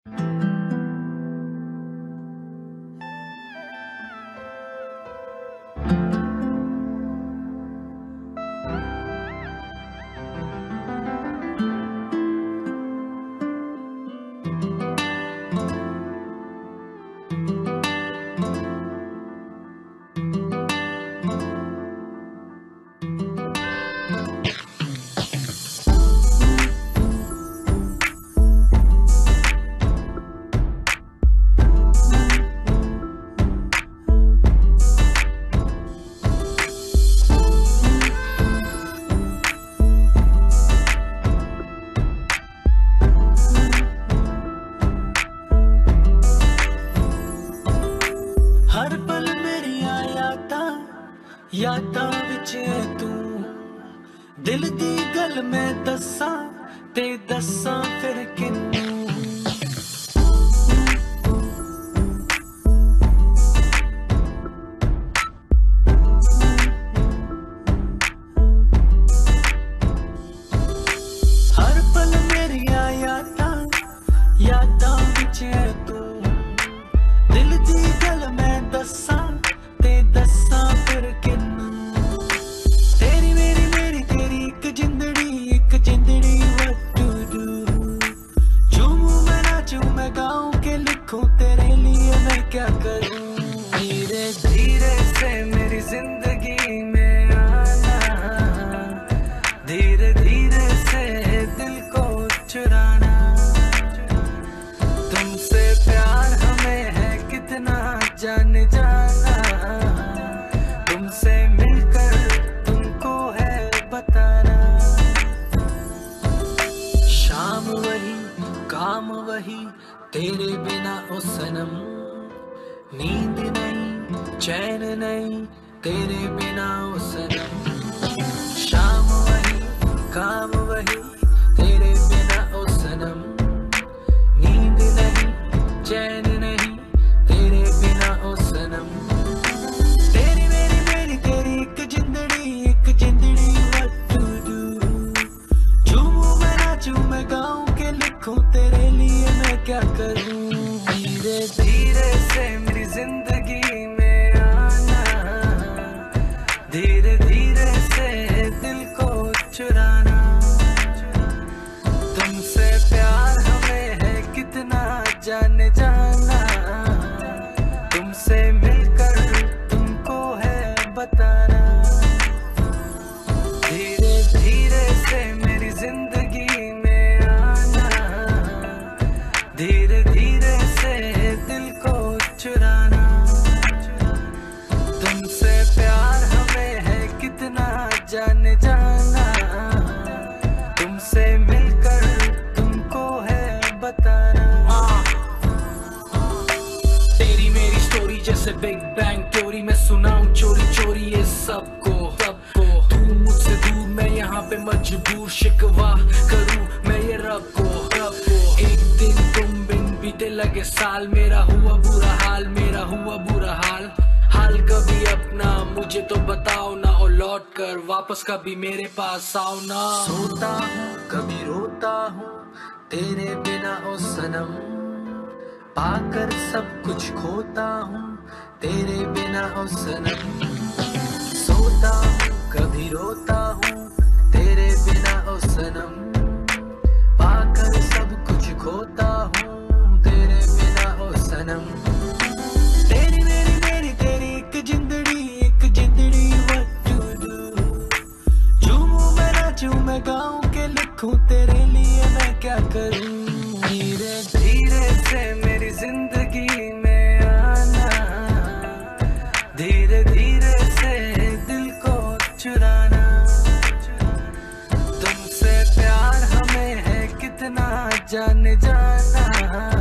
हर पल मेरिया यादां विच तू दिल दी गल मैं दस्सां ते दस्सां फिर किन्नू। हर पल मेरिया यादां विच तू दिल दी गल मैं दस्सां ते दस्सां फिर किन्नू। तेरी मेरी तेरी एक जिंदड़ी what to do। झूमूं मैं नाचूं मैं गाऊं के लिखूं तेरे लिए मैं क्या करूं। धीरे धीरे से मेरी जिंदगी में आना, धीरे धीरे से दिल को चुराना। तुमसे प्यार हमें है कितना जान जाना, तुमसे मिलकर तुमको है बताना। शाम वही काम वही तेरे बिना ओ सनम, नींद नहीं चैन नहीं तेरे बिना ओ सनम। शाम वही काम वही तेरे बिना ओ सनम, नींद नहीं चैन नहीं तेरे बिना ओ सनम। तेरी मेरी तेरी एक जिंदड़ी what to do। झूमूं मैं नाचूं मैं गाऊं के लिखूं तेरे लिए मैं क्या करूं। धीरे धीरे से मेरी जिंदगी में आना, धीरे धीरे से दिल को चुराना। तुमसे प्यार हमें है कितना जान जाना, तुमसे मिलकर तुमको है बताना। धीरे धीरे से मेरी जिंदगी में आना, धीरे धीरे से दिल को चुराना। तुमसे प्यार हमें है कितना जान जाना, तुमसे मिलकर तुमको है बताना। तेरी मेरी स्टोरी जैसे बिग बैंग थ्योरी, मैं सुनाऊं चोरी चोरी ये सबको। तू मुझसे दूर मैं यहाँ पे मजबूर, शिकवा करूं मैं ये रब को। एक दिन तुम बिन बीते लगे साल, मेरा हुआ बुरा हाल, मेरा हुआ बुरा हाल। हाल कभी अपना मुझे तो बताओ ना, और लौट कर वापस कभी मेरे पास आओ ना। सोता हूँ कभी रोता हूँ तेरे बिना ओ सनम, पाकर सब कुछ खोता हूँ तेरे बिना ओ सनम। सोता हूँ कभी रोता हूँ तेरे बिना ओ सनम, पाकर सब कुछ खोता हूँ तेरे बिना ओ सनम। तेरी मेरी तेरी एक जिंदड़ी what to do। झूमूं मैं नाचूं मैं गाऊं के लिखूं तेरे लिए मैं क्या करूं। धीरे धीरे से मेरी जिंदगी में आना, धीरे धीरे से दिल को चुराना। तुमसे प्यार हमें है कितना जान जाना,